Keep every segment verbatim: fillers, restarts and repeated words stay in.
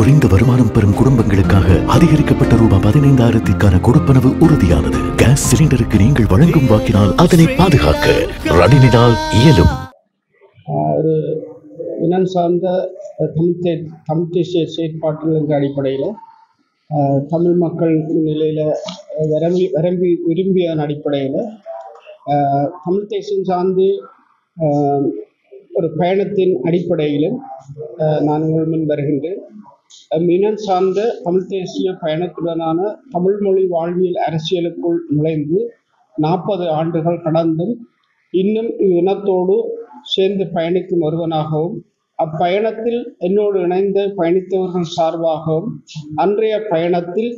குறைந்த வருமானம் பெறும் குடும்பங்களுக்காக அதிகரிக்கப்பட்ட ரூபாய் பதினைந்தாயிரத்திற்கான கொடுப்பனவு உறுதியானது. கேஸ் சிலிண்டருக்கு நீங்கள் வழங்கும் வாக்கினால் அதனை பாதுகாக்க ரணிலினால் இயலும். ஒரு இனம் சார்ந்த தமிழ் தமிழ் தேசிய செயற்பாட்டுகளின் அடிப்படையில் தமிழ் மக்கள் நிலையில் விரும்பி விரும்பி விரும்பியதன் அடிப்படையில் தமிழ் தேசியம் சார்ந்து ஒரு பயணத்தின் அடிப்படையிலும் நான் உங்கள் முன் வருகின்றேன். இனம் சார்ந்த தமிழ் தேசிய பயணத்துடனான தமிழ் மொழி வாழ்வியல் அரசியலுக்குள் நுழைந்து நாற்பது ஆண்டுகள் கடந்தும் இன்னும் இனத்தோடு சேர்ந்து பயணிக்கும் ஒருவனாகவும் அப்பயணத்தில் என்னோடு இணைந்து பயணித்தவர்கள் சார்பாகவும் அன்றைய பயணத்தில்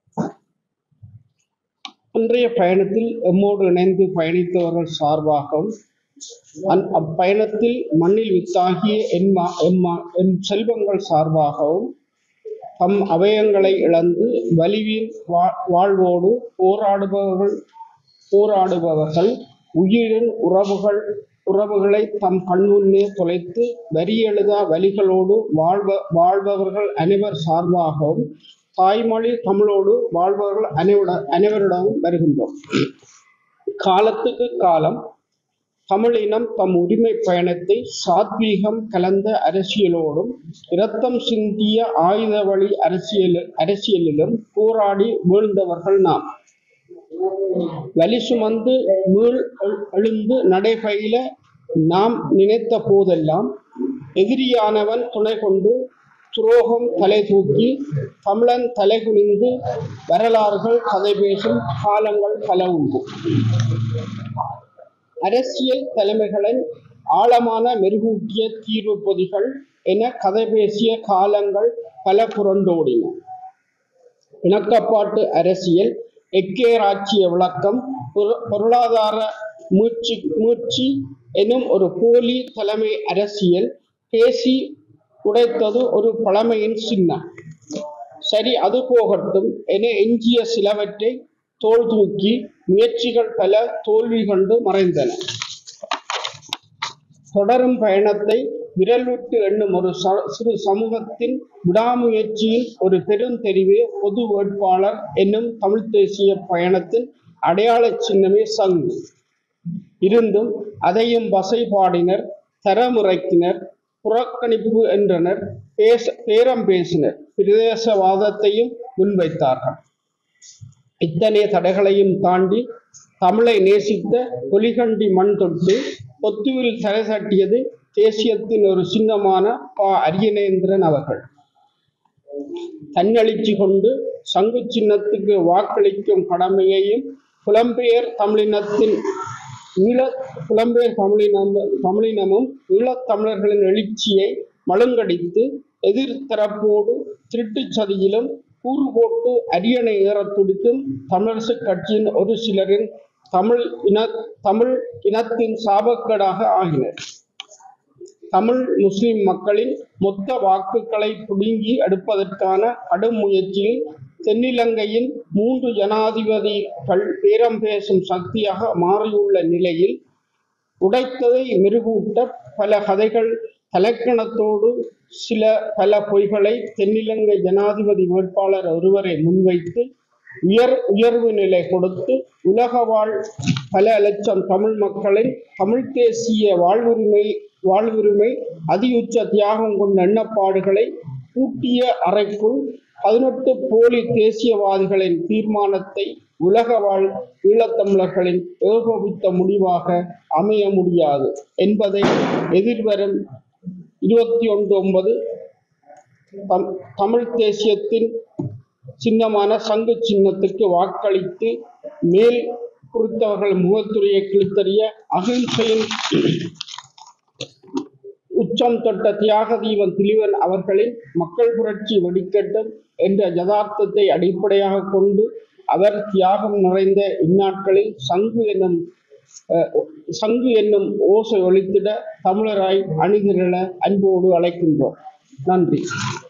அன்றைய பயணத்தில் எம்மோடு இணைந்து பயணித்தவர்கள் சார்பாகவும் அந் அப்பயணத்தில் மண்ணில் வித்தாகிய என்மா எம்மா என் செல்வங்கள் சார்பாகவும் தம் அவயங்களை இழந்து வலிவின் வா வாழ்வோடு போராடுபவர்கள் போராடுபவர்கள் உயிரின் உறவுகள் உறவுகளை தம் கண்முன்னே தொலைத்து வரி எழுதா வலிகளோடு வாழ்வ வாழ்பவர்கள் அனைவர் சார்பாகவும் தாய்மொழி தமிழோடு வாழ்பவர்கள் அனைவர அனைவரிடமும் வருகின்றோம். காலத்துக்கு காலம் தமிழ் இனம் தம் உரிமை பயணத்தை சாத்வீகம் கலந்த அரசியலோடும் இரத்தம் சிந்திய ஆயுத வழி அரசியல் அரசியலிலும் போராடி வீழ்ந்தவர்கள் நாம். வலி சுமந்து மீள் எழுந்து நடைபயில நாம் நினைத்த போதெல்லாம் எதிரியானவன் துணை கொண்டு துரோகம் தலை தூக்கி தமிழன் தலை குனிந்து வரலாறுகள் கதை பேசும் காலங்கள் பல உண்டு. அரசியல் தலைமைகளின் ஆழமான மெருகூட்டிய தீர்வு பொதிகள் என கதை பேசிய காலங்கள் பல புரண்டோடின. இணக்கப்பாட்டு அரசியல், எக்கேராட்சிய விளக்கம், பொருளாதார மீட்சி மீட்சி எனும் ஒரு போலி தலைமை அரசியல் பேசி உடைத்தது ஒரு பழமையின் சின்னம். சரி, அது போகட்டும் என எஞ்சிய சிலவற்றை தோல் தூக்கி முயற்சிகள் பல தோல்வி கண்டு மறைந்தன. தொடரும் பயணத்தை விரல் விட்டு எண்ணும் ஒரு சிறு சமூகத்தின் விடாமுயற்சியின் ஒரு பெருந்தெரிவே பொது வேட்பாளர் என்னும் தமிழ் தேசிய பயணத்தின் அடையாள சின்னமே சங்கு. இருந்தும் அதையும் வசை பாடினர், தரமுறைக்கினர், புறக்கணிப்பு என்றனர், பேச பேரம் பேசினர், பிரதேசவாதத்தையும் முன்வைத்தார்கள். இத்தனை தடைகளையும் தாண்டி தமிழை நேசித்த பொலிகண்டி மண் தொட்டு பொத்துவில் தலை தட்டியது தேசியத்தின் ஒரு சின்னமான பா அரியநேந்திரன் அவர்கள். தன்னெழுச்சி கொண்டு சங்கு சின்னத்துக்கு வாக்களிக்கும் கடமையையும் புலம்பெயர் தமிழினத்தின் ஈழ புலம்பெயர் தமிழினம் தமிழினமும் ஈழத்தமிழர்களின் எழுச்சியை மழுங்கடித்து எதிர்த்தரப்போடு திருட்டு சதியிலும் கூறு போட்டு அரியணை ஏற துடிக்கும் தமிழரசு கட்சியின் ஒரு சிலரின் தமிழ் இன தமிழ் இனத்தின் சாபக்கேடாக ஆகினர். தமிழ் முஸ்லிம் மக்களின் மொத்த வாக்குகளை பிடுங்கி எடுப்பதற்கான கடும் முயற்சியில் தென்னிலங்கையின் மூன்று ஜனாதிபதிகள் பேரம் பேசும் சக்தியாக மாறியுள்ள நிலையில் உடைத்ததை மெருகூட்ட பல கதைகள் தலைக்கணத்தோடு சில பல பொய்களை தென்னிலங்கை ஜனாதிபதி வேட்பாளர் ஒருவரை முன்வைத்து உயர் உயர்வு நிலை கொடுத்து உலக வாழ் பல லட்சம் தமிழ் மக்களின் தமிழ் தேசிய வாழ்வுரிமை வாழ்வுரிமை அதியுச்ச தியாகம் கொண்ட எண்ணப்பாடுகளை பூட்டிய அறைக்குள் பதினெட்டு போலி தேசியவாதிகளின் தீர்மானத்தை உலக வாழ் ஈழத்தமிழர்களின் ஏகோபித்த முடிவாக அமைய முடியாது என்பதை எதிர்வரும் இருபத்தி ஒன்று ஒன்பது தம் தமிழ் தேசியத்தின் சின்னமான சங்கு சின்னத்துக்கு வாக்களித்து மேல் குறித்தவர்கள் முகத்துறையை கிழித்தறிய அகிம்சையின் உச்சம் தொட்ட தியாக தீபன் திலீபன் அவர்களின் மக்கள் புரட்சி வெடிக்கட்டும் என்ற யதார்த்தத்தை அடிப்படையாக கொண்டு அவர் தியாகம் நிறைந்த இந்நாட்களில் சங்கு என்னும் சங்கு என்னும் ஓசை ஒலித்திட தமிழராய் அணிதிரள அன்போடு அழைக்கின்றோம். நன்றி.